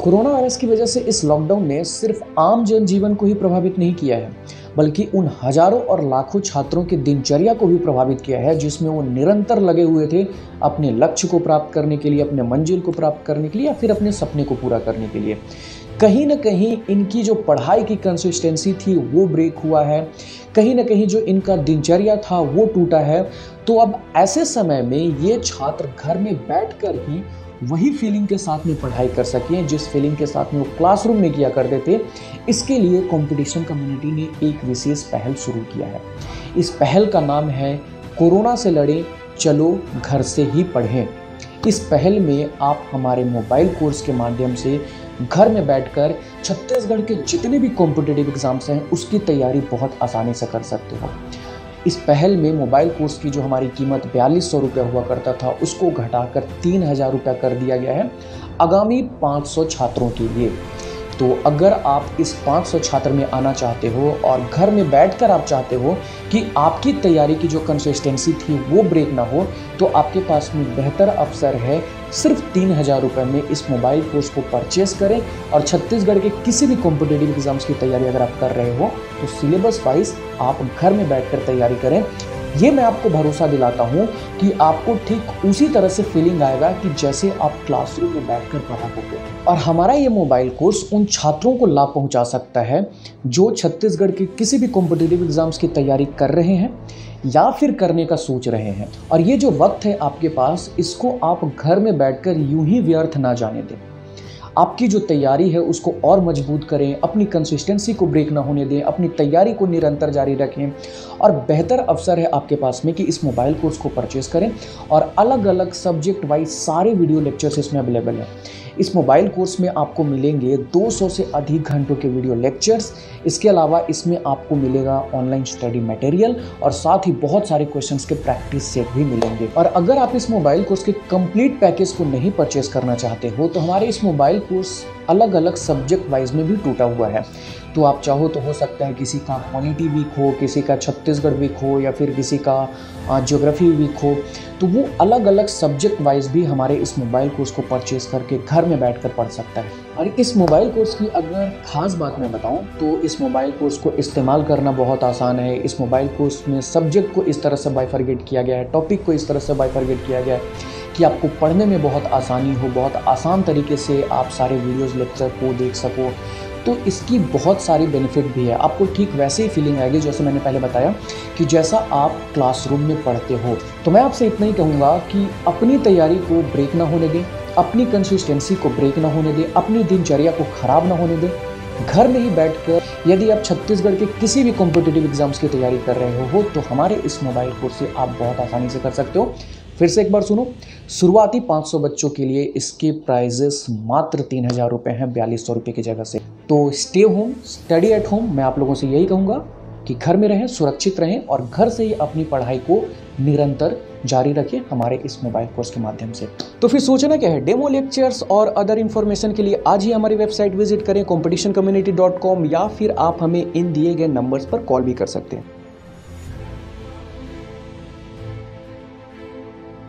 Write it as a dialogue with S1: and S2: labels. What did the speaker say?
S1: Corona virus की वजह से इस लॉकडाउन ने सिर्फ आम जनजीवन को ही प्रभावित नहीं किया है, बल्कि उन हजारों और लाखों छात्रों की दिनचर्या को भी प्रभावित किया है, जिसमें वो निरंतर लगे हुए थे अपने लक्ष्य को प्राप्त करने के लिए, अपने मंजिल को प्राप्त करने के लिए या फिर अपने सपने को पूरा करने के लिए। कहीं ना कहीं इनकी जो पढ़ाई की कंसिस्टेंसी थी वो ब्रेक हुआ है, कहीं ना कहीं जो इनका दिनचर्या था वो टूटा है। तो अब ऐसे समय में ये छात्र घर में बैठकर ही वही फीलिंग के साथ में पढ़ाई कर सकें जिस फीलिंग के साथ में वो क्लासरूम में किया करते थे। इसके लिए कंपटीशन कम्युनिटी ने एक विशेष पहल शुरू किया है। इस पहल का नाम है कोरोना से लड़ें, चलो घर से ही पढ़ें। इस पहल में आप हमारे मोबाइल कोर्स के माध्यम से घर में बैठकर छत्तीसगढ़ के जितने भी कॉम्पिटिटिव एग्जाम्स हैं उसकी तैयारी बहुत आसानी से कर सकते हो। इस पहल में मोबाइल कोर्स की जो हमारी कीमत 4200 रुपये हुआ करता था उसको घटाकर 3000 रुपये कर दिया गया है आगामी 500 छात्रों के लिए। तो अगर आप इस 500 छात्र में आना चाहते हो और घर में बैठकर आप चाहते हो कि आपकी तैयारी की जो कंसिस्टेंसी थी वो ब्रेक ना हो, तो आपके पास में बेहतर अवसर है। सिर्फ 3000 रुपये में इस मोबाइल कोर्स को परचेस करें और छत्तीसगढ़ के किसी भी कॉम्पिटिटिव एग्जाम्स की तैयारी अगर आप कर रहे हो तो सिलेबस वाइज आप घर में बैठकर तैयारी करें। ये मैं आपको भरोसा दिलाता हूँ कि आपको ठीक उसी तरह से फीलिंग आएगा कि जैसे आप क्लासरूम में बैठकर पढ़ा करते थे। और हमारा ये मोबाइल कोर्स उन छात्रों को लाभ पहुँचा सकता है जो छत्तीसगढ़ के किसी भी कॉम्पिटिटिव एग्जाम्स की तैयारी कर रहे हैं या फिर करने का सोच रहे हैं। और ये जो वक्त है आपके पास, इसको आप घर में बैठकर यूं ही व्यर्थ ना जाने दें। आपकी जो तैयारी है उसको और मजबूत करें, अपनी कंसिस्टेंसी को ब्रेक ना होने दें, अपनी तैयारी को निरंतर जारी रखें। और बेहतर अवसर है आपके पास में कि इस मोबाइल कोर्स को परचेस करें और अलग अलग सब्जेक्ट वाइज सारे वीडियो लेक्चर्स इसमें अवेलेबल हैं। इस मोबाइल कोर्स में आपको मिलेंगे 200 से अधिक घंटों के वीडियो लेक्चर्स। इसके अलावा इसमें आपको मिलेगा ऑनलाइन स्टडी मटेरियल और साथ ही बहुत सारे क्वेश्चंस के प्रैक्टिस सेट भी मिलेंगे। और अगर आप इस मोबाइल कोर्स के कंप्लीट पैकेज को नहीं परचेस करना चाहते हो तो हमारे इस मोबाइल कोर्स अलग अलग सब्जेक्ट वाइज में भी टूटा हुआ है। तो आप चाहो तो हो सकता है किसी का पॉलिटी वीक हो, किसी का छत्तीसगढ़ वीक हो या फिर किसी का ज्योग्राफी वीक हो, तो वो अलग अलग सब्जेक्ट वाइज भी हमारे इस मोबाइल कोर्स को परचेस करके घर में बैठकर पढ़ सकता है। और इस मोबाइल कोर्स की अगर खास बात मैं बताऊं तो इस मोबाइल कोर्स को इस्तेमाल करना बहुत आसान है। इस मोबाइल कोर्स में सब्जेक्ट को इस तरह से बाइफरगेट किया गया है, टॉपिक को इस तरह से बाइफरगेट किया गया है कि आपको पढ़ने में बहुत आसानी हो, बहुत आसान तरीके से आप सारे वीडियोज़ लेक्चर को देख सको। तो इसकी बहुत सारी बेनिफिट भी है। आपको ठीक वैसे ही फीलिंग आएगी जैसे मैंने पहले बताया कि जैसा आप क्लासरूम में पढ़ते हो। तो मैं आपसे इतना ही कहूँगा कि अपनी तैयारी को ब्रेक ना होने दें, अपनी कंसिस्टेंसी को ब्रेक ना होने दें, अपनी दिनचर्या को ख़राब ना होने दें। घर में ही बैठकर यदि आप छत्तीसगढ़ के किसी भी कॉम्पिटिटिव एग्जाम्स की तैयारी कर रहे हो तो हमारे इस मोबाइल कोर्स से आप बहुत आसानी से कर सकते हो। फिर से एक बार सुनो, शुरुआती 500 बच्चों के लिए इसके प्राइजेस मात्र 3000 रुपये हैं 4200 रुपये की जगह से। तो stay home, study at home. मैं आप लोगों से यही कहूँगा कि घर में रहें, सुरक्षित रहें और घर से ही अपनी पढ़ाई को निरंतर जारी रखें हमारे इस मोबाइल कोर्स के माध्यम से। तो फिर सोचना क्या है, डेमो लेक्चर्स और अदर इन्फॉर्मेशन के लिए आज ही हमारी वेबसाइट विजिट करें competitioncommunity.com या फिर आप हमें इन दिए गए नंबर्स पर कॉल भी कर सकते हैं।